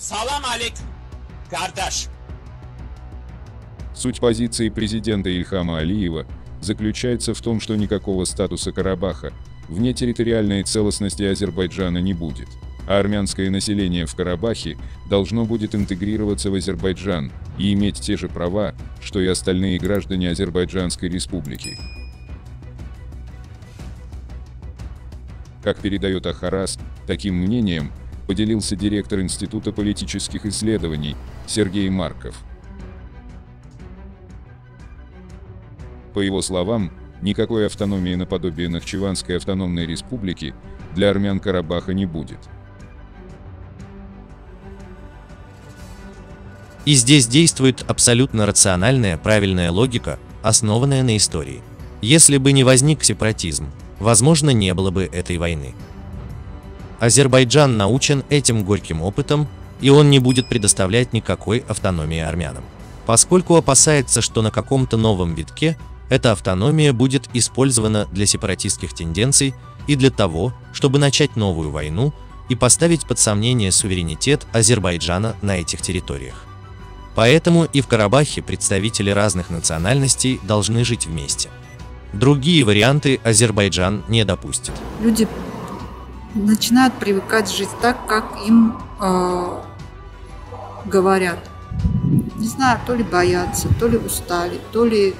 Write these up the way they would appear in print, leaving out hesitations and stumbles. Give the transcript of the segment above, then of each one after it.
Salam alik, kardeş. Суть позиции президента Ильхама Алиева заключается в том, что никакого статуса Карабаха вне территориальной целостности Азербайджана не будет, а армянское население в Карабахе должно будет интегрироваться в Азербайджан и иметь те же права, что и остальные граждане Азербайджанской республики. Как передает Ахарас, таким мнением поделился директор Института политических исследований Сергей Марков. По его словам, никакой автономии наподобие Нахчеванской автономной республики для армян Карабаха не будет. И здесь действует абсолютно рациональная, правильная логика, основанная на истории. Если бы не возник сепаратизм, возможно, не было бы этой войны. Азербайджан научен этим горьким опытом, и он не будет предоставлять никакой автономии армянам, поскольку опасается, что на каком-то новом витке эта автономия будет использована для сепаратистских тенденций и для того, чтобы начать новую войну и поставить под сомнение суверенитет Азербайджана на этих территориях. Поэтому и в Карабахе представители разных национальностей должны жить вместе. Другие варианты Азербайджан не допустит. Люди начинают привыкать жить так, как им говорят. Не знаю, то ли боятся, то ли устали, то ли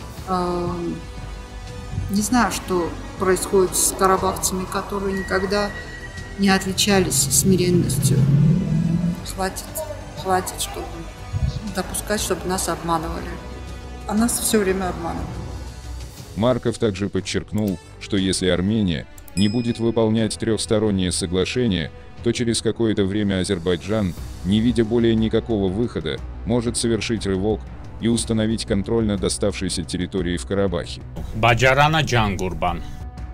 не знаю, что происходит с карабахцами, которые никогда не отличались смиренностью. Хватит, чтобы допускать, чтобы нас обманывали. А нас все время обманывают. Марков также подчеркнул, что если Армения не будет выполнять трехстороннее соглашение, то через какое-то время Азербайджан, не видя более никакого выхода, может совершить рывок и установить контроль над оставшейся территорией в Карабахе. Баджарана Джангурбан.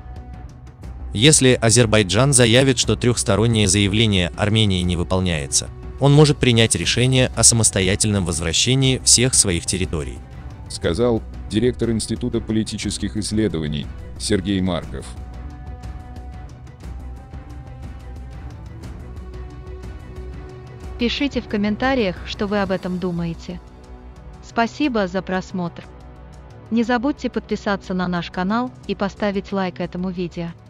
Если Азербайджан заявит, что трехстороннее заявление Армении не выполняется, он может принять решение о самостоятельном возвращении всех своих территорий, сказал директор Института политических исследований Сергей Марков. Пишите в комментариях, что вы об этом думаете. Спасибо за просмотр. Не забудьте подписаться на наш канал и поставить лайк этому видео.